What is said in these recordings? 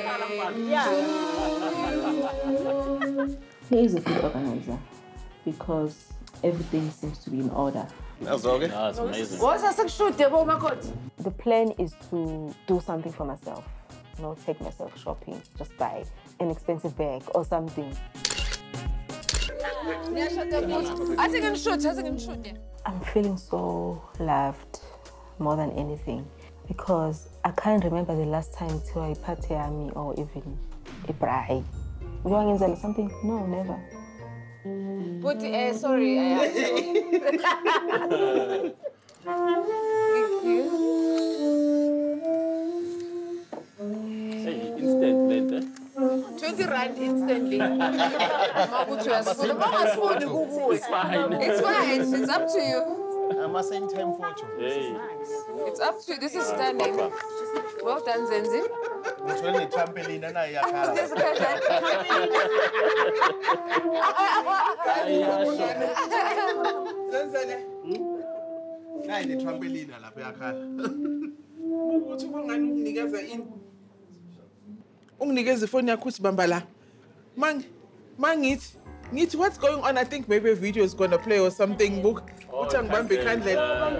He is a good organizer because everything seems to be in order. That's okay. That's amazing. The plan is to do something for myself. You know, take myself shopping, just buy an expensive bag or something. I'm feeling so loved more than anything because I can't remember the last time to a party army or even a braai. You want to something? No, never. But sorry, I have to. Thank you. Say instant later. 20 rand instantly. It's fine. It's fine. It's up to you. I'm at the same time photo. Hey. It's up to you. This is stunning. Well done, Zenzi. Which one is trampoline and I This is the trampoline lapha yakhala. Uthi banganikeza ini? Unginikeza ifoni yakho uthi bamba la. Ngithi what's going on? I think maybe a video is going to play or something. Book. Uthi angibambe ikhandlela.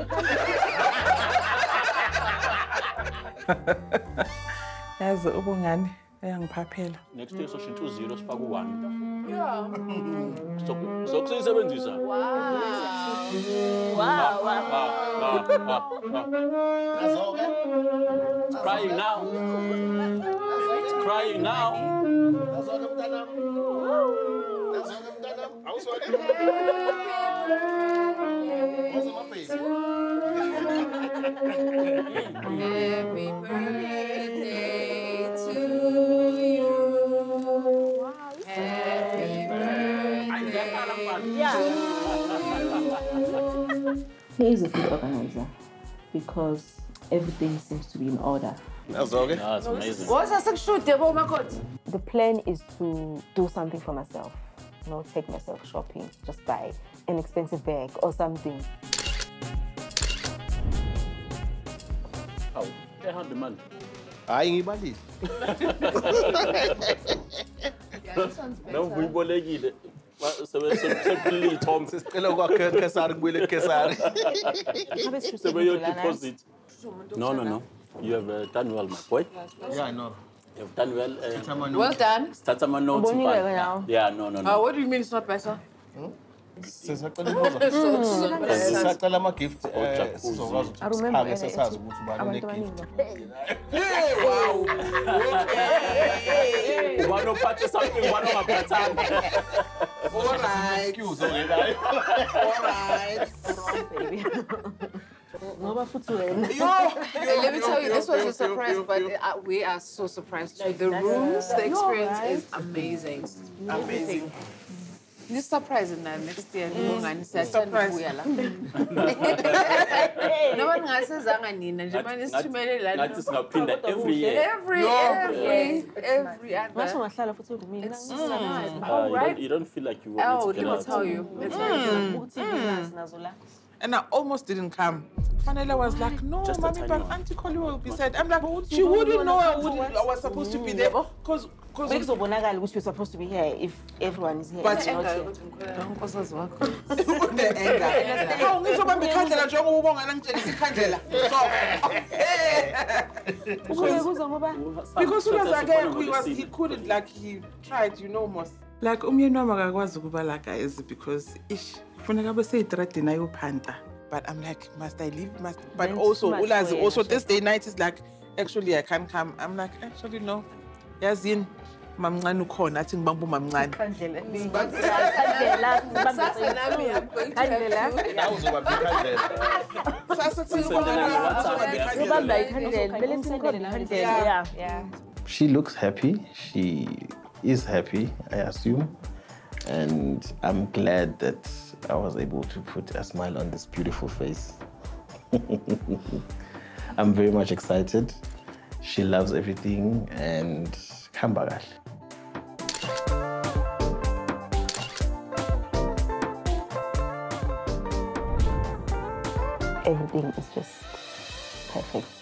Yazi ubungani ayangiphaphela. Next day sosho 20 sifaka u1. Yeah. Sokusebenzisa. Wow. That's okay. It's crying now. It's crying now. That's okay, mntanam. That's okay, mntanam. Awuswale. What's my face? Happy birthday to you. Happy birthday. He is a good organizer because everything seems to be in order. That's okay. That's amazing. The plan is to do something for myself. You know, take myself shopping, just buy an expensive bag or something. How? 100 man. Hayi ngibalile. No, uyibolekile. Sebephilile Tom. Sicela kwakhe Kesari kubuyele Kesari. Sebeyo deposit. No. You have done well, my boy. Yeah, I know. You've done well. Well done. Start my notes. Yeah, no. What do you mean it's not better? Sisacela impoza. Sisacela ama gift sizokwazi ukuthi siphake sesazi ukuthi ubani une gift. Hey, wow. Ubani ophathe something, ubani ongaphathanga. All right. Excuse me, guys. All right. Baby. Let me tell you, this was a surprise, but we are so surprised too. The rooms, the experience is amazing. Amazing. This surprise in next year. Surprise. No one has says Nina. Japan is too many That is not pinned every year. Every Right? You don't feel like you want to get let me out. tell you. It's And I almost didn't come. Fanele was like, no, Just a mommy, tiny but one. Auntie Collie will be sad. I'm like, she wouldn't know I was supposed to be there. Because we're supposed to be here if everyone is here. But not here. the anger. Oh, ngizobamba ikhandlela njengoba ubonga nangitshengisa ikhandlela. Because he couldn't, like, he tried, you know, most. Like, umyeni wami akakwazi ukuba la guys because kufuneka bese i-thread nayo phanta. But I'm like, must I leave? But also, ulazi, also this day night is like, actually I can't come. I'm like, actually no. Yazini mamncane ukhona athi ngibamba umamncane. She looks happy. She is happy, I assume. And I'm glad that I was able to put a smile on this beautiful face. I'm very much excited. She loves everything and Kambagal. Everything is just perfect.